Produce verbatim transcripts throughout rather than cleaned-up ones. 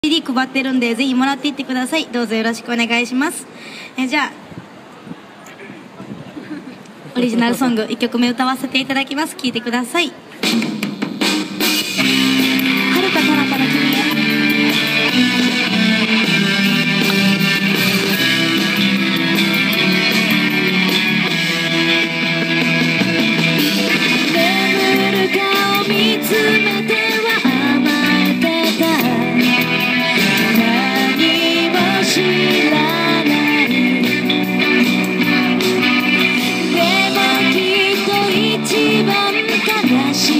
シーディー 配ってるんでぜひもらっていってください。どうぞよろしくお願いします。えじゃあオリジナルソングいっきょくめ歌わせていただきます。聴いてください。遥か彼方の君へ。悲し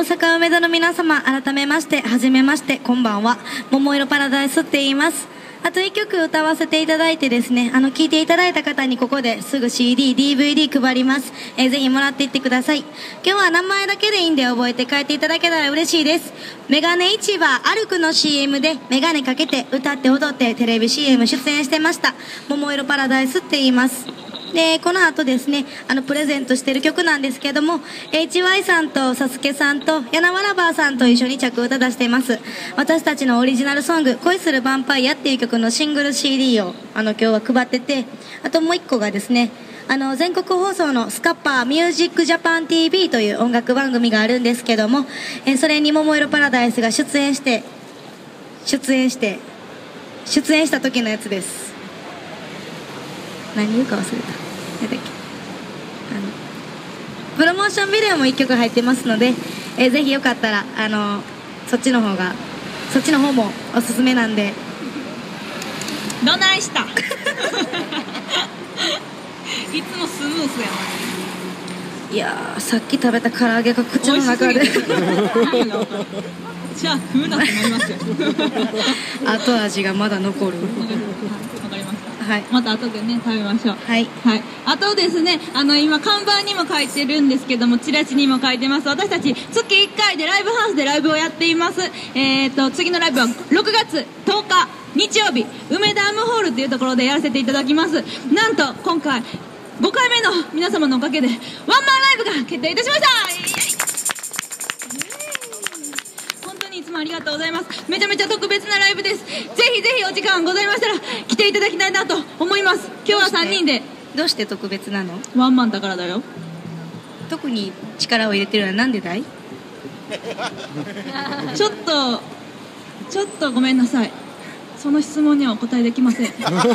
阪梅田の皆様、改めましてはじめまして、こんばんは。桃色パラダイスって言います。あといっきょく歌わせていただいてですね、あの聴いていただいた方にここですぐ シーディー、ディーブイディー 配ります。えー、ぜひもらっていってください。今日は名前だけでいいんで覚えて帰っていただけたら嬉しいです。メガネ市場アルクの シーエム でメガネかけて歌って踊ってテレビ シーエム 出演してました。桃色パラダイスって言います。でこの後ですね、あのプレゼントしてる曲なんですけども、 エイチワイ さんとサスケさんとヤナワラバーさんと一緒に着歌出しています。私たちのオリジナルソング「恋するヴァンパイア」っていう曲のシングル シーディー をあの今日は配ってて、あともう一個がですね、あの全国放送のスカッパーミュージックジャパン ティーブイ という音楽番組があるんですけども、えそれに桃色パラダイスが出演して出演して出演した時のやつです。何言うか忘れた。何だっけ、あのプロモーションビデオもいっきょく入ってますので、えー、ぜひよかったらあのそっちの方がそっちの方もおすすめなんで。 どないしたいつもスムースやな。いやー、さっき食べた唐揚げが口の中でじゃあ食うなってなりますよ後味がまだ残る。 わかりました。 はい、 また後でね食べましょう。 はい、 はい、あとですね、あの今看板にも書いてるんですけども、チラシにも書いてます。私たち月いっかいでライブハウスでライブをやっています。えーと次のライブはろくがつとおか日曜日、梅田アムホールっていうところでやらせていただきます。なんと今回ごかいめの皆様のおかげでワンマンライブが決定いたしました。本当にいつもありがとうございます。めちゃめちゃ特別なライブです。ぜひぜひお時間ございましたら来ていただきたいなと思います。今日はさんにんで。 どうして特別なの？ ワンマンだからだよ。 特に力を入れてるのはなんでだい？ ちょっとちょっとごめんなさい、その質問にはお答えできません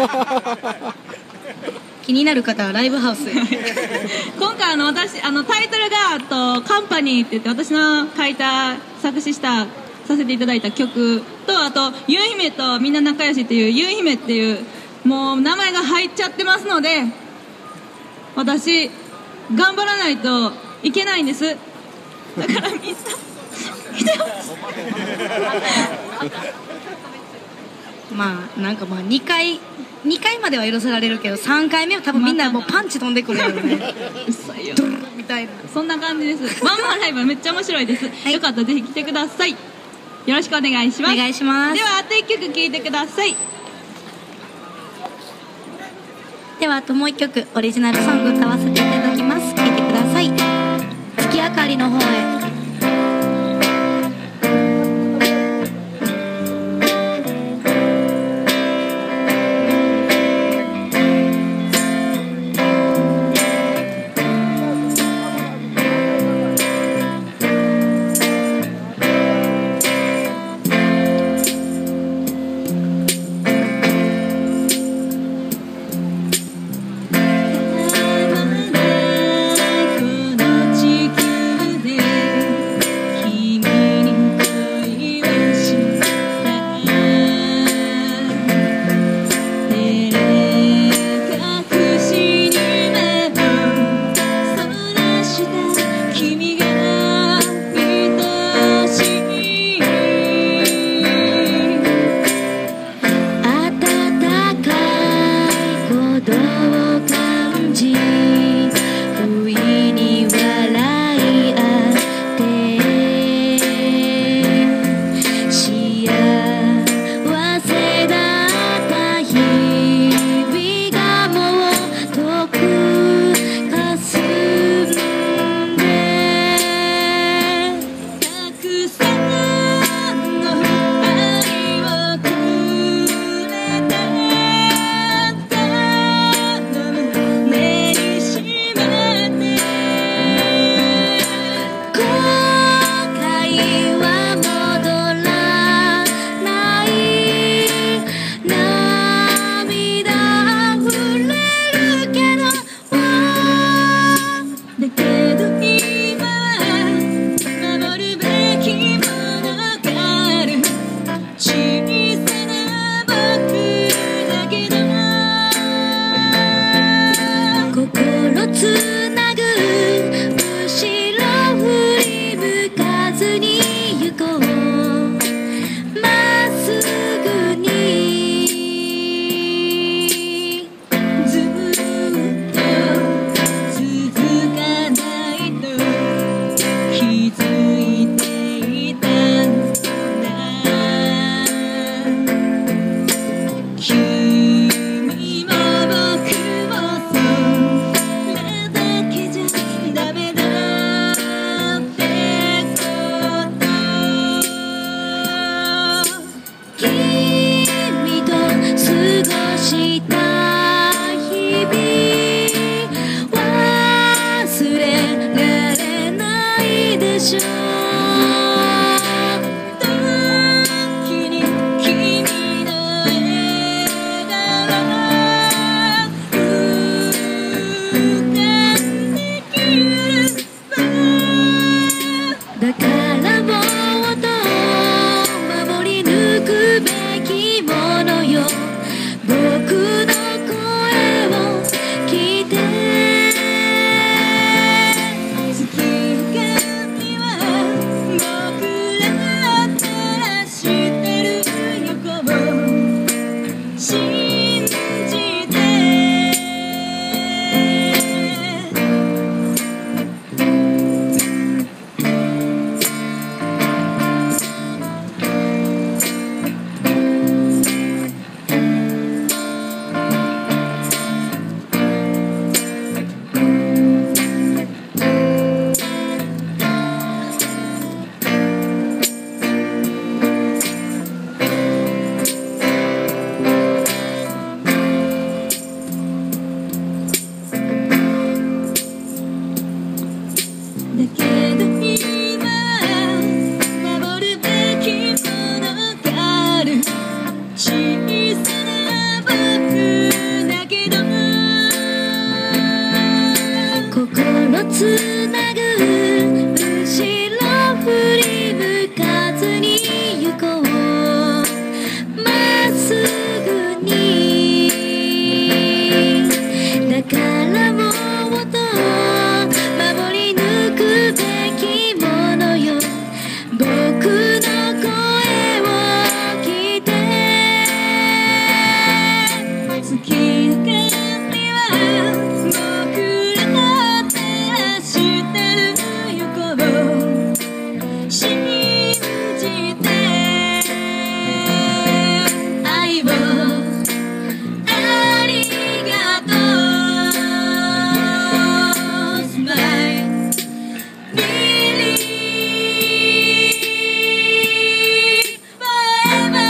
気になる方はライブハウスへ今回あの私あのタイトルがとカンパニーって言って私の書いた作詞したさせていただいた曲と、あとゆう姫とみんな仲良しっていうゆう姫っていうもう名前が入っちゃってますので、私頑張らないといけないんです。だからみんな来てほしいまあなんかまあにかいにかいまでは許せられるけど、さんかいめは多分みんなもうパンチ飛んでくるよねうっさいよドルルみたいな、 そんな感じです。ワンマンライブめっちゃ面白いです、はい、よかったらぜひ来てください。よろしくお願いします。 お願いします。 ではあといっきょく聴いてください。 ではあともういっきょくオリジナルソング歌わせていただきます。聴いてください。月明かりの方へ。 この地球でよ僕の声を聞いて月明かりは僕ら照らしてる横を信じてだけど今守るべきものがある小さな僕だけど心つなぐ後ろ振り向かずに行こうまっすぐにだからもっと守り抜くべきものよ僕の声を聞いて月明かりは僕ら照らしてる横を信じて愛をありがとう Smile Believe forever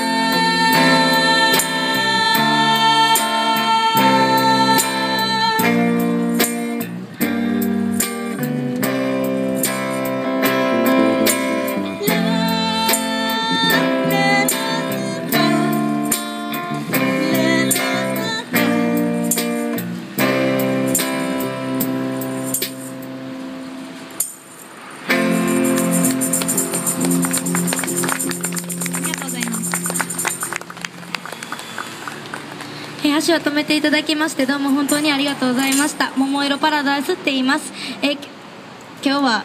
えー足を止めていただきましてどうも本当にありがとうございました。桃色パラダイスって言います。えー今日は